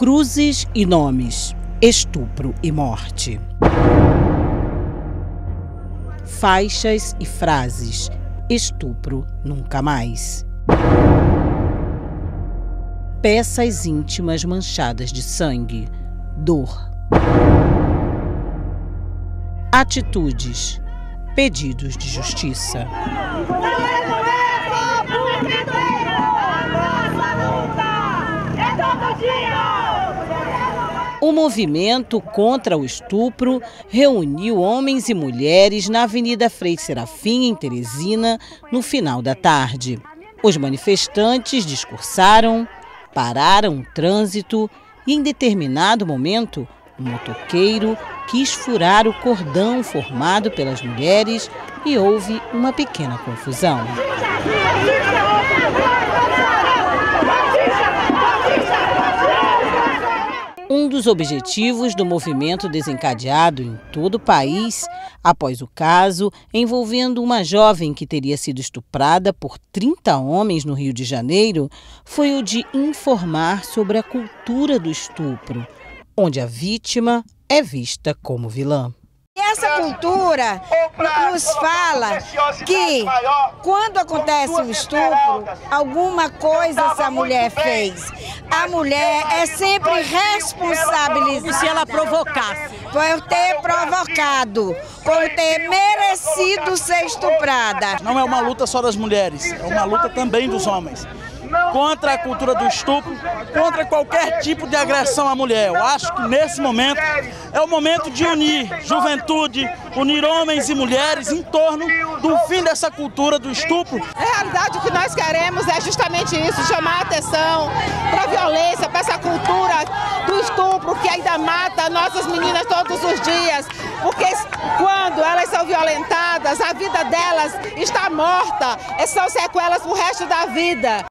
Cruzes e nomes, estupro e morte. Faixas e frases, estupro nunca mais. Peças íntimas manchadas de sangue, dor. Atitudes, pedidos de justiça. O movimento contra o estupro reuniu homens e mulheres na Avenida Frei Serafim, em Teresina, no final da tarde. Os manifestantes discursaram, pararam o trânsito e, em determinado momento, um motoqueiro quis furar o cordão formado pelas mulheres e houve uma pequena confusão. Um dos objetivos do movimento desencadeado em todo o país, após o caso envolvendo uma jovem que teria sido estuprada por 30 homens no Rio de Janeiro, foi o de informar sobre a cultura do estupro, onde a vítima é vista como vilã. Essa cultura nos fala que quando acontece um estupro, alguma coisa essa mulher fez. A mulher é sempre responsabilizada. Se ela provocasse. Por ter provocado, por ter merecido ser estuprada. Não é uma luta só das mulheres, é uma luta também dos homens. Contra a cultura do estupro, contra qualquer tipo de agressão à mulher. Eu acho que nesse momento é o momento de unir juventude, unir homens e mulheres em torno do fim dessa cultura do estupro. Na realidade, o que nós queremos é justamente isso, chamar a atenção para a violência, para essa cultura do estupro que ainda mata nossas meninas todos os dias. Porque quando elas são violentadas, a vida delas está morta, são sequelas para o resto da vida.